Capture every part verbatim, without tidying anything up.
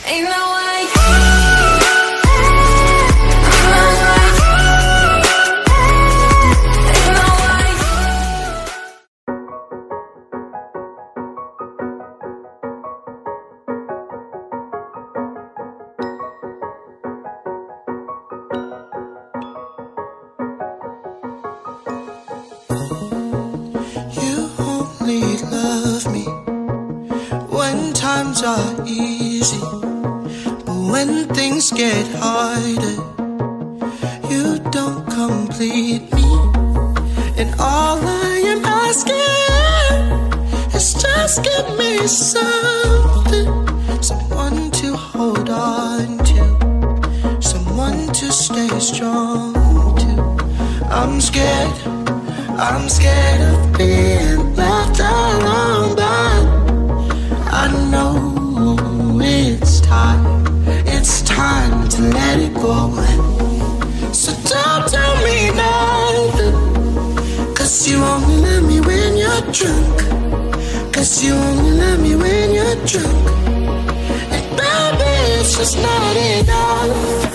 Ain't no way. Love me when times are easy, but when things get harder, you don't complete me. And all I am asking is just give me something, someone to hold on to, someone to stay strong to. I'm scared, I'm scared of being left alone, but I know it's time, it's time to let it go. So don't tell me nothing, cause you only love me when you're drunk, cause you only love me when you're drunk. And baby, it's just not enough.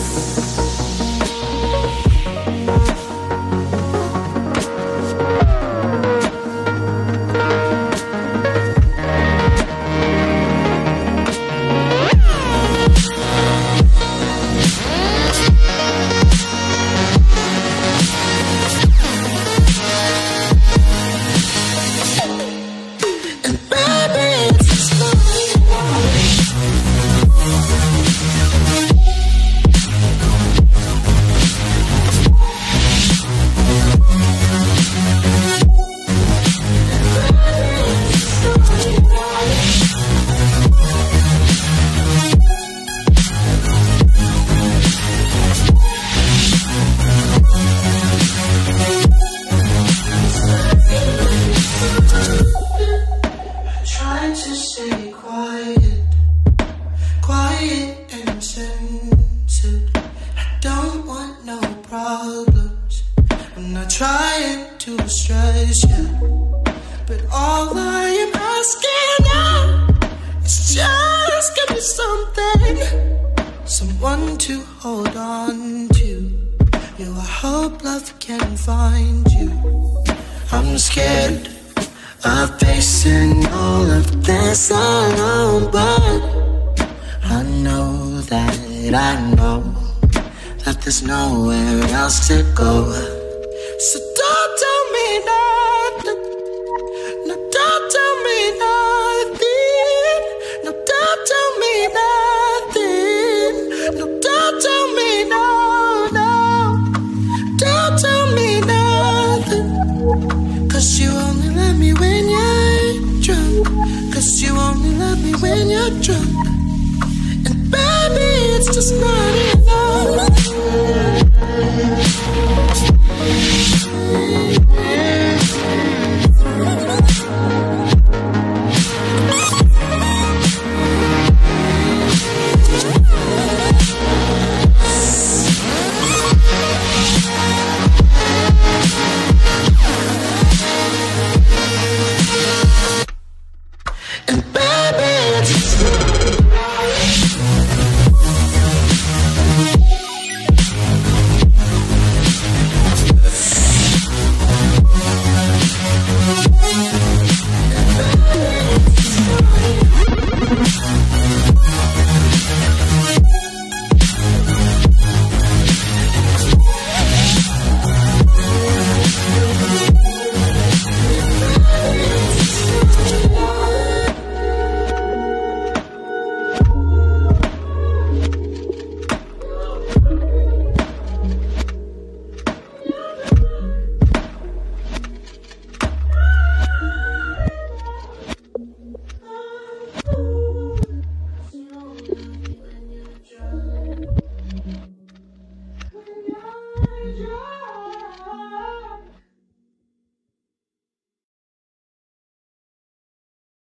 I'm not trying to stress you, but all I am asking now is just give me something, someone to hold on to. You, I hope love can find you. I'm scared of facing all of this alone, but I know that I know that there's nowhere else to go. So don't tell me nothing, no, don't tell me nothing, no, don't tell me nothing, no, don't tell me no, no, don't tell me nothing, cause you only love me when you're drunk, cause you only love me when you're drunk, and baby, it's just not